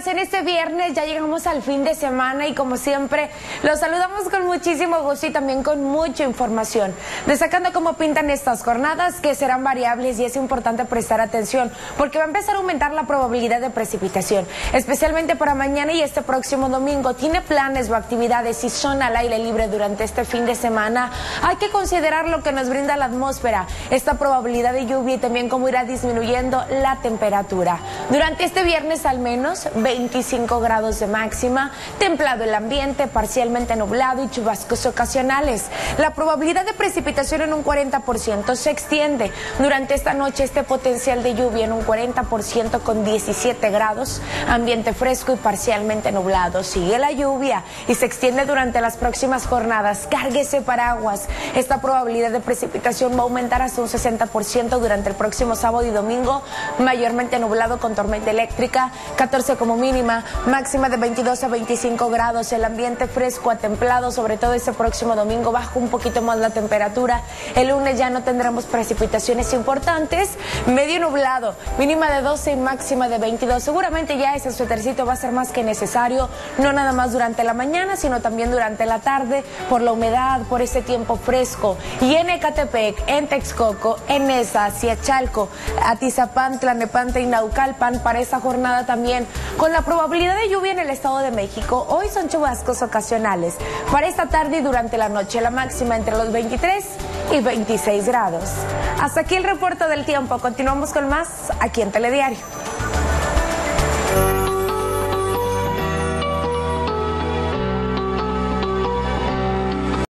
en este viernes ya llegamos al fin de semana y como siempre los saludamos con muchísimo gusto y también con mucha información, destacando cómo pintan estas jornadas que serán variables y es importante prestar atención porque va a empezar a aumentar la probabilidad de precipitación, especialmente para mañana y este próximo domingo. Tiene planes o actividades y son al aire libre durante este fin de semana. Hay que considerar lo que nos brinda la atmósfera, esta probabilidad de lluvia y también cómo irá disminuyendo la temperatura. Durante este viernes al menos 25 grados de máxima, templado el ambiente, parcialmente nublado y chubascos ocasionales. La probabilidad de precipitación en un 40% se extiende. Durante esta noche este potencial de lluvia en un 40% con 17 grados, ambiente fresco y parcialmente nublado. Sigue la lluvia y se extiende durante las próximas jornadas. Cárguese paraguas. Esta probabilidad de precipitación va a aumentar hasta un 60% durante el próximo sábado y domingo, mayormente nublado con tormenta eléctrica, 14 como mínima, máxima de 22 a 25 grados, el ambiente fresco a templado, sobre todo este próximo domingo baja un poquito más la temperatura, el lunes ya no tendremos precipitaciones importantes, medio nublado, mínima de 12 y máxima de 22, seguramente ya ese suétercito va a ser más que necesario, no nada más durante la mañana, sino también durante la tarde, por la humedad, por ese tiempo fresco, y en Ecatepec, en Texcoco, en Neza, Ciachalco, Atizapán, Tlalnepantla y Naucalpan, para esta jornada también, con la probabilidad de lluvia en el Estado de México. Hoy son chubascos ocasionales. Para esta tarde y durante la noche, la máxima entre los 23 y 26 grados. Hasta aquí el reporte del tiempo. Continuamos con más aquí en Telediario.